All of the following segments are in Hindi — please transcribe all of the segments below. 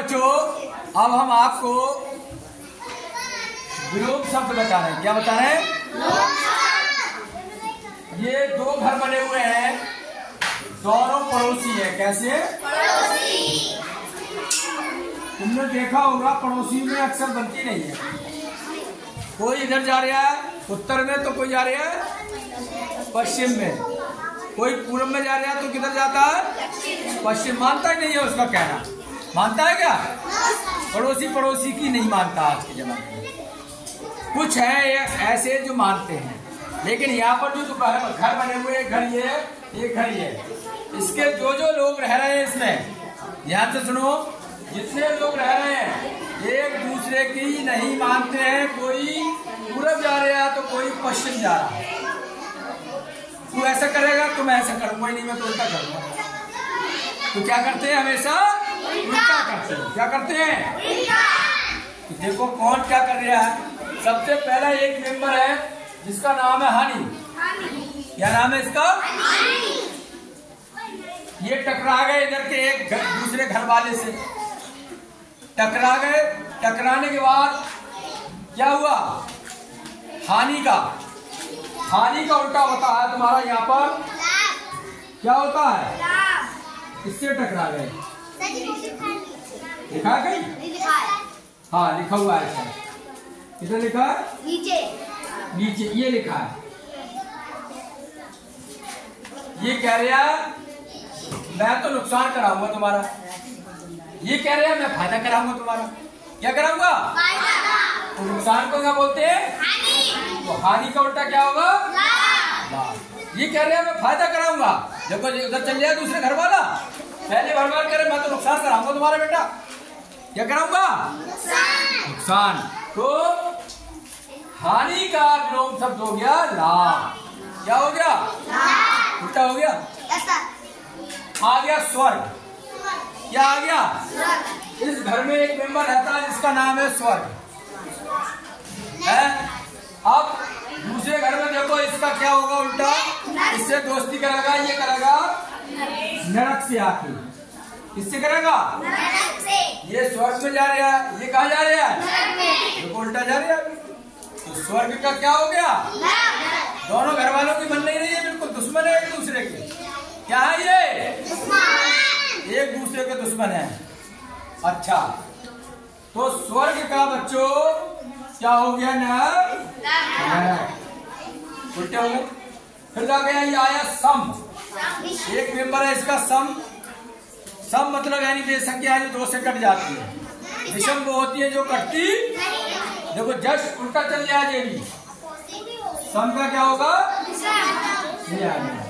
बच्चों, अब हम आपको विलोम शब्द बता रहे हैं। क्या बता रहे हैं? ये दो घर बने हुए हैं, दोनों पड़ोसी है। कैसे? पड़ोसी। तुमने देखा होगा पड़ोसी में अक्सर बनती नहीं है। कोई इधर जा रहा है उत्तर में, तो कोई जा रहा है पश्चिम में, कोई पूर्व में जा रहा है तो किधर जाता है? पश्चिम। मानता ही नहीं है उसका कहना। मानता है क्या? पड़ोसी पड़ोसी की नहीं मानता आज के जमाने में। कुछ है ऐसे जो मानते हैं, लेकिन यहाँ पर जो घर बने हुए, घर ये घर ये, इसके जो लोग रह रहे हैं इसमें, ध्यान से सुनो, जितने लोग रह रहे हैं एक दूसरे की नहीं मानते हैं। कोई पूरब जा रहा है तो कोई पश्चिम जा रहा है। तू ऐसा करेगा तो मैं ऐसा करूंगा ही नहीं, मैं तो उल्टा करूंगा। तो क्या करते हैं? हमेशा उल्टा करते हैं। क्या करते हैं? देखो कौन क्या कर रहा है। सबसे पहला एक मेंबर है जिसका नाम है हानि। क्या नाम है इसका? ये टकरा गए इधर के एक दूसरे घर वाले से, टकरा गए। टकराने के बाद क्या हुआ? हानि का उल्टा होता है तुम्हारा यहाँ पर क्या होता है? इससे टकरा गए। लिखा है कहीं? हाँ लिखा हुआ है। किधर लिखा है? नीचे ये लिखा है। ये कह रहा मैं तो नुकसान कराऊंगा तुम्हारा, ये कह रहे हैं मैं फायदा कराऊंगा तुम्हारा। क्या कराऊंगा? तो नुकसान को क्या बोलते हैं? तो हानि का उल्टा क्या होगा? लाभ। ये कह रहे हैं मैं फायदा कराऊंगा। देखो उधर चल जाए दूसरे घर वाला, पहले घर वाला कह रहे मैं तो नुकसान कराऊंगा तुम्हारा बेटा। क्या कराऊंगा? नुकसान। तो हानि का विलोम शब्द हो गया लाभ। क्या हो गया? उल्टा हो गया। आ गया स्वर्ग। क्या आ गया? इस घर में एक मेंबर रहता है जिसका नाम है स्वर्ग है। अब दूसरे घर में देखो इसका क्या होगा उल्टा? इससे दोस्ती करेगा, ये करेगा नरक से आके। किससे करेगा? नरक से। ये स्वर्ग में जा रहा है, ये कहाँ जा रहा है? देखो उल्टा जा रहा है। तो स्वर्ग का क्या हो गया? दोनों घर वालों की बन नहीं रही है, बिल्कुल दुश्मन है एक दूसरे के। क्या है ये? एक दूसरे के दुश्मन है। अच्छा, तो स्वर्ग का बच्चों क्या हो गया? नरक। उल्टे हो गए। फिर जा गया ये आया सम। एक मेंबर है इसका सम। सम मतलब यानी दे संख्या है जो 2 से कट जाती है। विषम वो होती है जो कटती। देखो जस्ट उल्टा चल जाए ये भी। सम का क्या होगा? ये आ गया।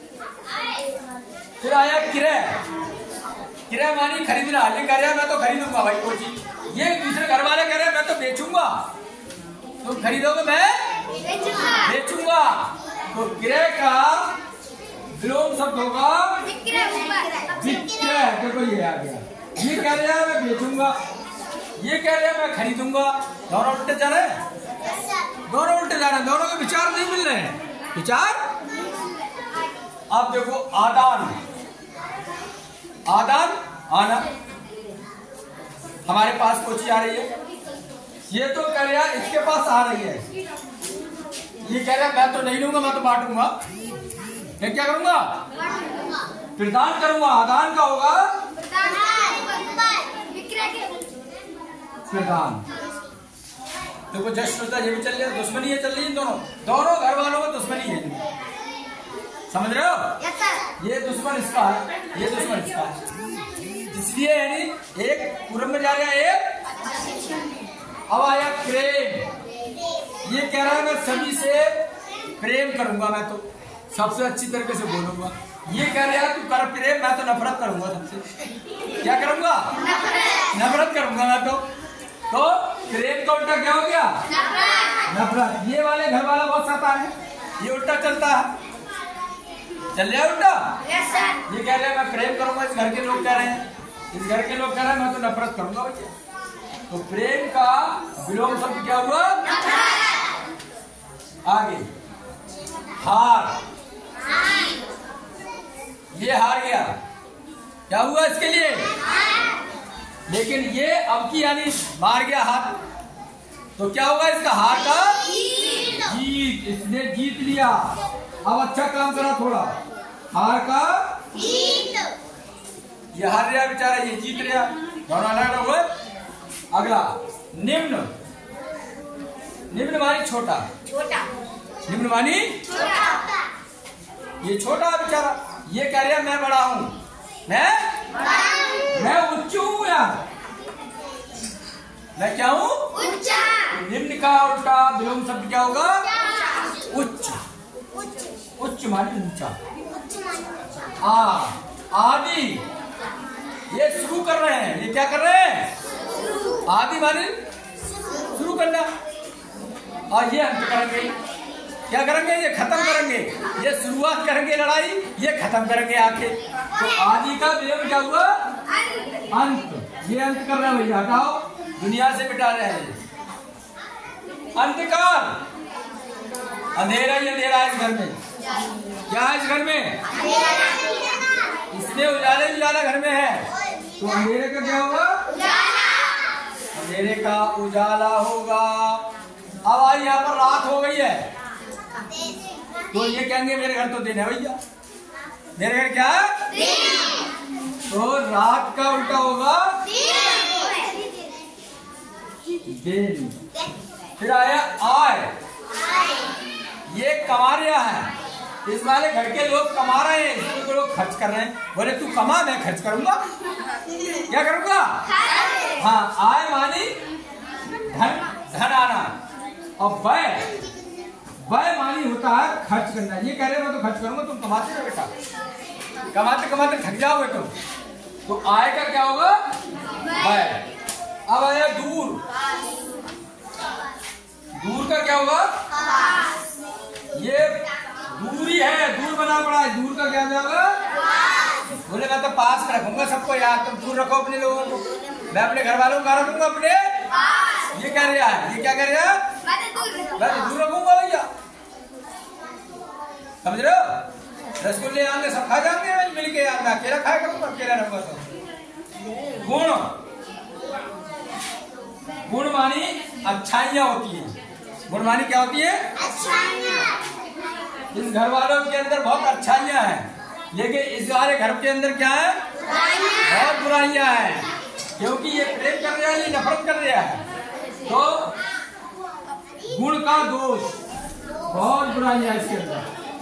फिर आया क्रय। क्रय मानी खरीदना। ये कह रहा है मैं तो खरीदूंगा भाई कोई चीज। ये दूसरे घर वाले कह रहे हैं मैं तो बेचूंगा। तुम खरीदोगे मैं बेचूंगा। तो क्रय का विलोम शब्द होगा विक्रय। देखो ये आ गया। ये कह रहा है मैं बेचूंगा, ये कह रहा है मैं खरीदूंगा। दोनों उल्टे जा रहे हैं, दोनों उल्टे जा रहे हैं, दोनों के विचार नहीं मिल रहे हैं। विचार। अब देखो आदान। आदान आना। हमारे पास कोई चीज आ रही है, ये तो कह रहा है इसके पास आ रही है। ये कह रहा है मैं तो नहीं लूंगा, मैं तो बांटूंगा। मैं क्या करूंगा? प्रदान करूंगा। आदान का होगा प्रदान। देखो जस्ट होता ये भी चल रहा है, दुश्मनी है चल रही है। दोनों घर वालों में दुश्मनी है। समझ रहे हो? ये दुश्मन इसका है, ये दुश्मन इसका है। इसलिए यानी एक पूर्व में जा रहा है, एक। अब आया प्रेम। ये कह रहा है मैं सभी से प्रेम करूंगा, मैं तो सबसे अच्छी तरीके से बोलूंगा। ये कह रहा है तू कर प्रेम, मैं तो नफरत करूंगा सबसे। क्या करूंगा? नफरत करूंगा मैं तो प्रेम का उल्टा क्या हो गया? नफरत। ये वाले घर वाला बहुत सता है, ये उल्टा चलता है। चल रहा है उल्टा। ये कह रहे हैं मैं प्रेम करूंगा, इस घर के लोग कह रहे हैं, इस घर के लोग कह रहे हैं मैं तो नफरत करूंगा बच्चे। तो प्रेम का विलोम शब्द क्या हुआ? आगे हार। ये हार गया। क्या हुआ इसके लिए? लेकिन ये अब की यानी मार गया हाथ, तो क्या होगा इसका हार का जीत, इसने जीत लिया। अब अच्छा काम करा थोड़ा, हार का जीत, ये हार रहा बेचारा, ये जीत रहा, दोनों अलग हुए। अगला निम्न, निम्न मानी छोटा, छोटा, निम्न मानी छोटा, ये छोटा बेचारा, ये कह रहा मैं बड़ा हूं, मैं उच्च हूं यार, मैं क्या हूं उच्च। निम्न का उल्टा विलोम शब्द क्या होगा उच्च, उच्च मानी ऊंचा। आदि, ये शुरू कर रहे हैं, ये क्या कर रहे हैं आदि मानी शुरू करना, और ये अंत करेंगे, क्या करेंगे ये खत्म करेंगे, ये शुरुआत करेंगे लड़ाई, ये खत्म करेंगे आके। तो आदि का विलोम क्या हुआ अंत, ये अंत कर रहे हैं भैया, हटाओ, दुनिया से मिटा रहे हैं। अंधकार, अंधेरा ही अंधेरा है इस घर में, क्या है इस घर में, इसमें उजाला उजाला घर में है, तो अंधेरे का क्या होगा अंधेरे का उजाला होगा। अब आज यहाँ पर रात हो गई है, तो ये कहेंगे मेरे घर तो दिन है भैया, मेरे घर क्या है, तो रात का उल्टा होगा दिन। फिर आया आय, ये कमा रहा है, इस वाले घर के लोग कमा रहे हैं, इसमें लोग खर्च कर रहे हैं, बोले तू कमा मैं खर्च करूंगा, क्या करूंगा, हाँ आय मानी धन, धन आना, और व्यय मानी होता है खर्च करना। ये कह रहे मैं तो खर्च करूंगा, तुम कमाते हो बेटा, कमाते कमाते थक जाओगे तुम, तो आय का क्या होगा व्यय। अब आया दूर, दूर का क्या होगा ये दूरी है, दूर बना पड़ा है, दूर का क्या होगा, बोले मैं तो पास में रखूंगा सबको यार, तुम दूर रखो अपने लोगों को, मैं अपने घर वालों को रखूंगा अपने, ये कह रहा है, ये क्या कह रहा है, मैं तो दूर रखूंगा भैया, समझ रहे हो, रसगुल्ले आएंगे सब खा जाएंगे मिल के यार, मैं अकेला खाया करूंगा, अकेला रहूंगा। तो गुण, गुण मानी अच्छाइयाँ होती हैं, गुण मानी क्या होती है अच्छाइयाँ। इस घर वालों के अंदर बहुत अच्छाइयाँ हैं, लेकिन इस वाले घर के अंदर क्या है बहुत बुराइयाँ हैं, क्योंकि ये प्रेम कर रहा है, ये नफरत कर रहा है। तो गुण का दोष, बहुत बुराइयाँ इसके अंदर।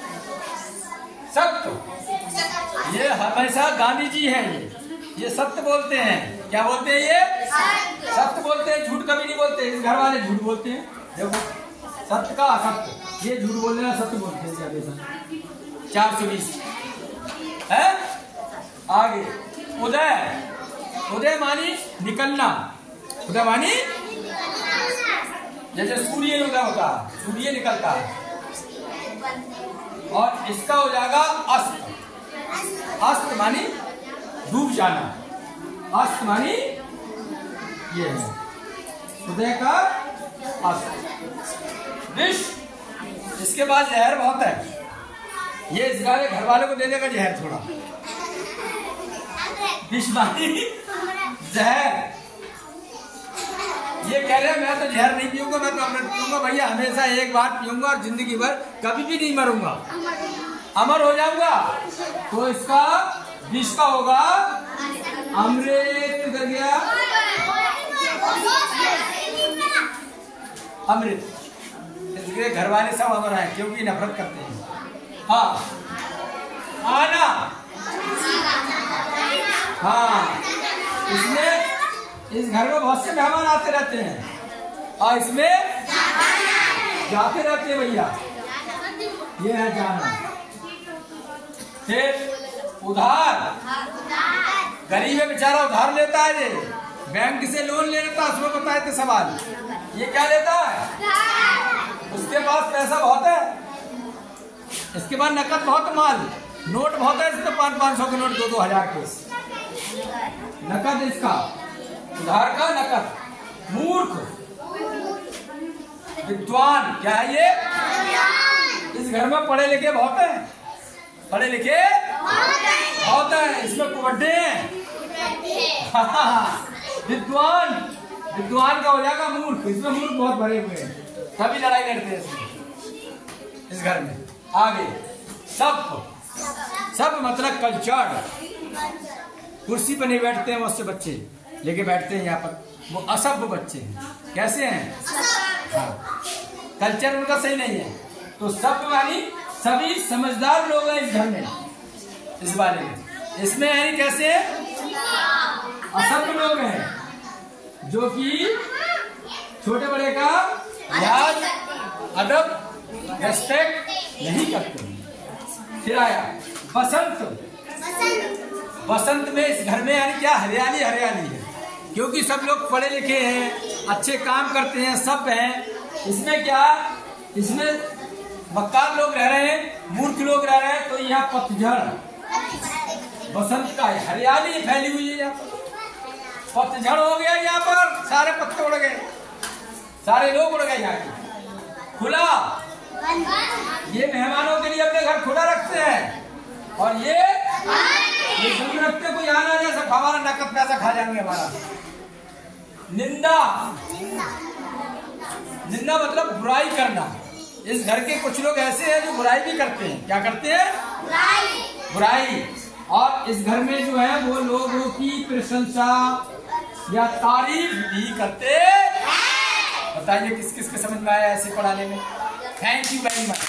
सत्य, ये हमेशा गांधी जी हैं, ये सत्य बोलते हैं, क्या बोलते हैं ये सत्य बोलते हैं, झूठ कभी नहीं बोलते, इस घर वाले झूठ बोलते हैं, देखो सत्य का असत्य, ये झूठ बोलने का सत्य बोलते हैं, क्या बेसन 420 है। आगे उदय, उदय मानी निकलना, उदय मानी जैसे सूर्य उदय होता है, सूर्य निकलता है, और इसका हो जाएगा अस्त, अस्त मानी डूब जाना, अस्त मानी ये है उदय का अस्त। विष, इसके बाद जहर बहुत है, ये इस घर वाले को दे देगा जहर थोड़ा, विष मानी जहर, ये कह रहे हैं मैं तो जहर नहीं पीऊंगा, मैं तो अमृत पीऊंगा भैया, हमेशा एक बार पीऊंगा और जिंदगी भर कभी भी नहीं मरूंगा, अमर हो जाऊंगा। तो इसका विष का होगा अमृत, कर गया अमृत। इसके घर वाले सब अमर हैं क्योंकि नफरत करते हैं। हाँ आना, हाँ इसमें इस घर में बहुत से मेहमान आते रहते हैं और इसमें जाते रहते हैं भैया, ये है जाना। फिर उधार, गरीब है बेचारा उधार लेता है, ये बैंक से लोन ले लेता है, उसमें बताए थे सवाल, ये क्या लेता है, उसके पास पैसा बहुत है, इसके पास नकद बहुत माल, नोट बहुत है, इसमें 500 के नोट 2-2 हज़ार के नकद, इसका उधार का नकद। मूर्ख, विद्वान क्या है ये, इस घर में पढ़े लिखे बहुत है, पढ़े लिखे बहुत है, इसमें कुबड्डे हैं, विद्वान, विद्वान का हो जाएगा मूर्ख। इसमें मूर्ख बहुत भरे हुए हैं, तभी लड़ाई लड़ते हैं इस घर में। आगे सब, सब मतलब कल्चर्ड, कुर्सी पर नहीं बैठते हैं बहुत से बच्चे, लेके बैठते हैं यहाँ पर, वो असभ्य बच्चे हैं। कैसे हैं? हाँ, कल्चर उनका सही नहीं है। तो सभ्य मानी सभी समझदार लोग हैं इस घर में, इस बारे में। इसमें यानी कैसे असभ्य लोग हैं जो कि छोटे बड़े का लिहाज, अदब, रेस्पेक्ट नहीं करते। फिर आया बसंत। बसंत में इस घर में यानी क्या, हरियाली हरियाली है, क्योंकि सब लोग पढ़े लिखे हैं, अच्छे काम करते हैं, सब हैं। इसमें क्या, इसमें मक्कार लोग रह रहे हैं, मूर्ख लोग रह रहे हैं। तो यहाँ पतझड़, बसंत का हरियाली फैली हुई है यहाँ पर। पतझड़ हो गया यहाँ पर, सारे पत्ते उड़ गए, सारे लोग उड़ गए यहाँ। खुला, ये मेहमानों के लिए अपने घर खुला रखते हैं, और ये समझ रखते कोई आना जाए, सब हमारा नकद पैसा खा जाएंगे हमारा। निंदा, निंदा मतलब बुराई करना। इस घर के कुछ लोग ऐसे हैं जो बुराई भी करते हैं। क्या करते हैं? बुराई। और इस घर में जो है वो लोगों की प्रशंसा या तारीफ भी करते हैं। बताइए किस किस के समझ में आया ऐसे पढ़ाने में? Thank you very much.